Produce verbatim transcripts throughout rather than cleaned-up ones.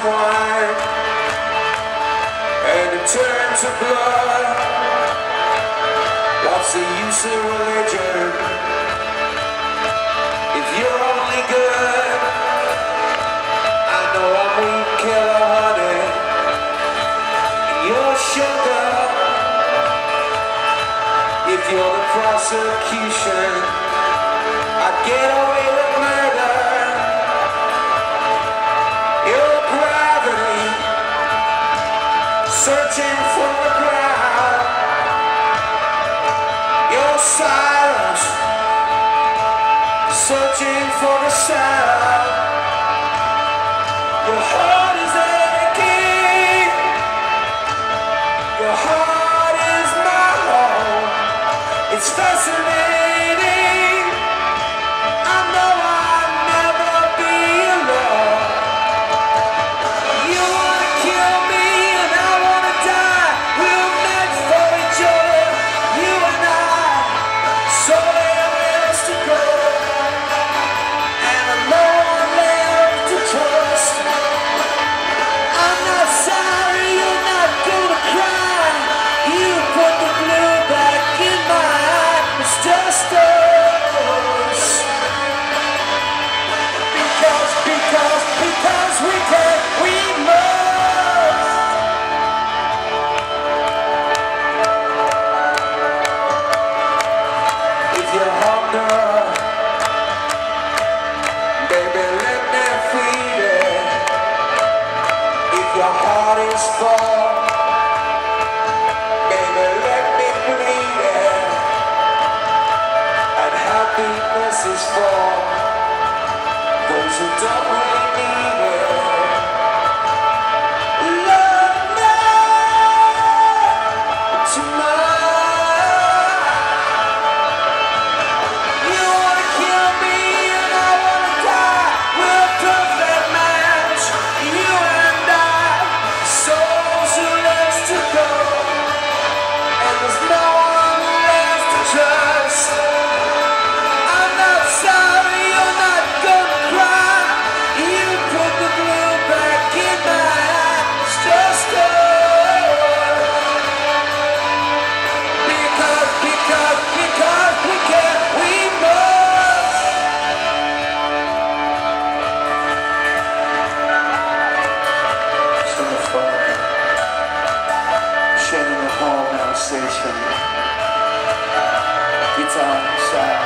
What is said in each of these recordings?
wine and it turns to blood. What's the use of religion if you're only good? I know I'm weak killer, honey, and you're sugar. If you're the prosecution, I get away with murder. You're gravity, searching for the ground. You're silence, searching for the sound. Your heart is aching. Your heart is my home. It's fascinating. I know I'll never be alone. You wanna kill me and I wanna die. We're meant for each other, you and I. So else to go, and no one left to trust. I'm not sorry, you're not gonna cry. You put the blue back in my eye. It's just us. Because, because, because we can, we must. If you're hunger, baby, let me feed it. If your heart is full, baby, let me bleed it. And happiness is for those who don't really need it. Love me tonight. You wanna kill me and I wanna die. We're a perfect match, you and I. Souls who left to go, and there's no one left to trust. I'm not sorry, you're not gonna cry. You put the blue back in my eye. It's just us. Because, because, because we can, we must. It's in the fog, shining the home now station. Guitar sound.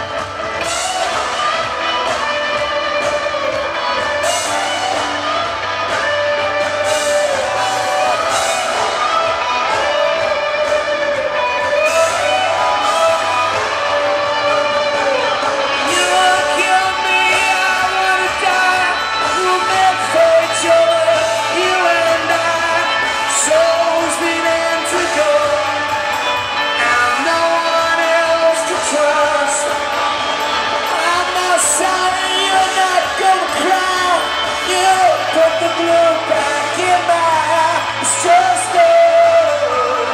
You wanna kill me, I wanna die. We're meant for each other, you and I. Souls meant to go, and no one else to trust. I'm not sorry, you're not gonna cry. You put the blue back in my eye. It's just us.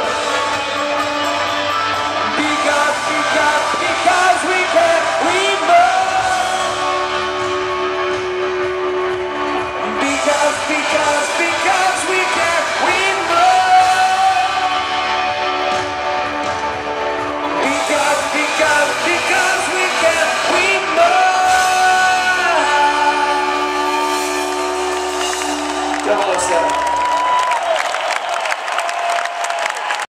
Because, because, because we can, we must. Because, because, because we can, we must. Because, because, because we can, we must. Double oh seven.